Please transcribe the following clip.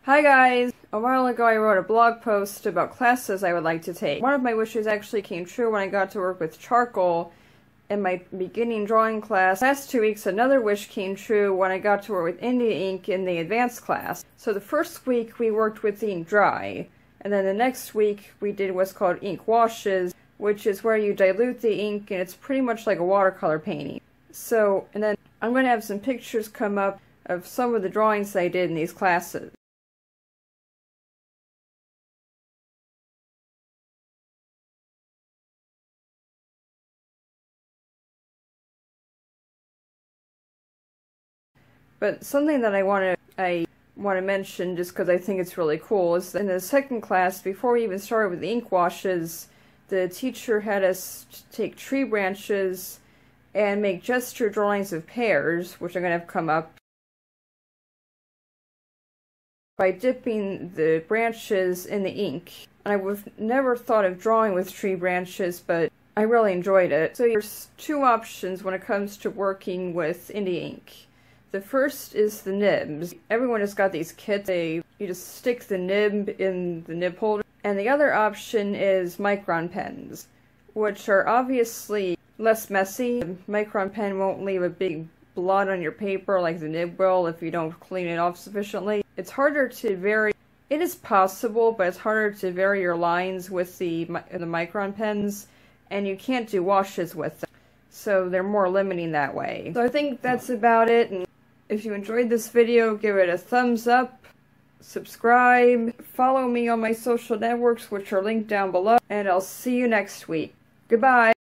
Hi guys! A while ago I wrote a blog post about classes I would like to take. One of my wishes actually came true when I got to work with charcoal in my beginning drawing class. Last 2 weeks another wish came true when I got to work with India ink in the advanced class. So the first week we worked with ink dry, and then the next week we did what's called ink washes, which is where you dilute the ink and it's pretty much like a watercolor painting. And then I'm going to have some pictures come up of some of the drawings I did in these classes. But something that I want to mention, just because I think it's really cool, is that in the second class, before we even started with the ink washes, the teacher had us take tree branches and make gesture drawings of pears, which I'm going to have come up, by dipping the branches in the ink. And I would have never thought of drawing with tree branches, but I really enjoyed it. So there's two options when it comes to working with India ink. The first is the nibs. Everyone has got these kits. You just stick the nib in the nib holder. And the other option is micron pens, which are obviously less messy. The micron pen won't leave a big blot on your paper like the nib will if you don't clean it off sufficiently. It's harder to vary. It is possible, but it's harder to vary your lines with the micron pens, and you can't do washes with them. So they're more limiting that way. So I think that's about it. And if you enjoyed this video, give it a thumbs up, subscribe, follow me on my social networks, which are linked down below, and I'll see you next week. Goodbye!